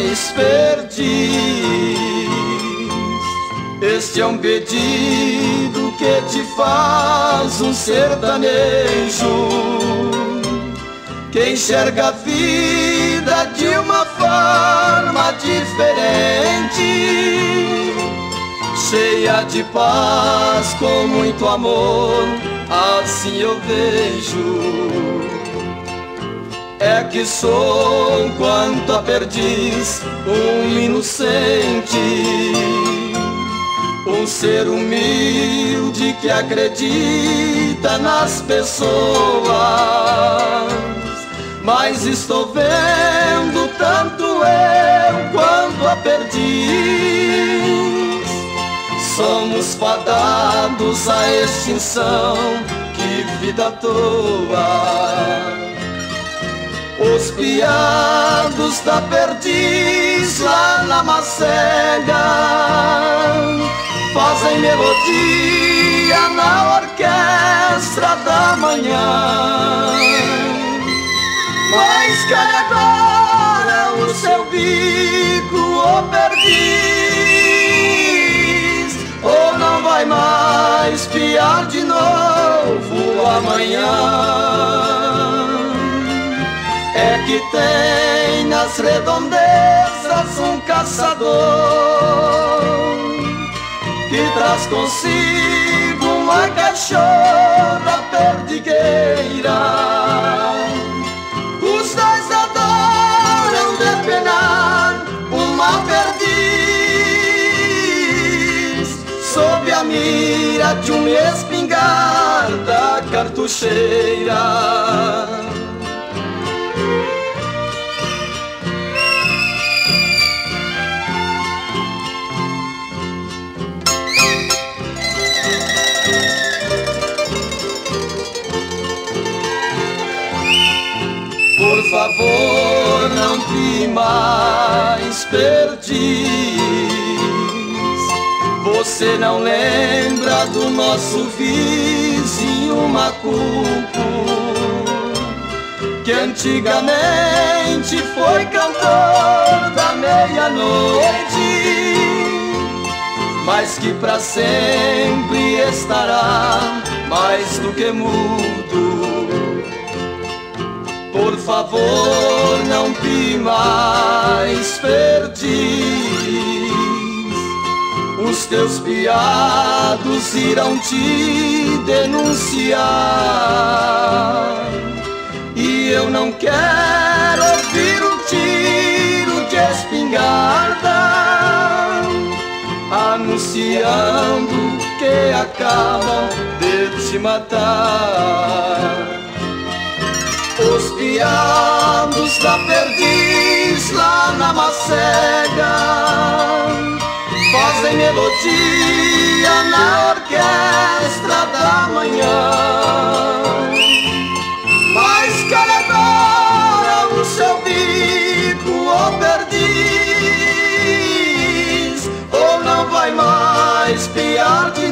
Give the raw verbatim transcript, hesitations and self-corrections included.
mais perdiz. Este é um pedido que te faz um sertanejo que enxerga a vida de uma forma diferente, cheia de paz, com muito amor, assim eu vejo. É que sou, quanto a perdiz, um inocente, um ser humilde que acredita nas pessoas. Mas estou vendo tanto eu quanto a perdiz, somos fadados à extinção, que vida à toa. Os piados da perdiz lá na macega fazem melodia na orquestra da manhã. Mas cai agora o seu bico, ô perdiz, ou não vai mais piar de novo amanhã. É que tem nas redondezas um caçador que traz consigo uma cachorra perdigueira. Os dois adoram depenar uma perdiz sob a mira de uma espingarda cartucheira. Por favor, não crie mais perdiz. Você não lembra do nosso vizinho macuco, que antigamente foi cantor da meia-noite, mas que pra sempre estará mais do que mudo. Por favor, não crie mais perdiz. Os teus piados irão te denunciar, e eu não quero ouvir um tiro de espingarda anunciando que acabam de te matar. Os piados da perdiz lá na macega fazem melodia na orquestra da manhã. Mas cale agora o seu bico, ô perdiz, ou não vai mais piar de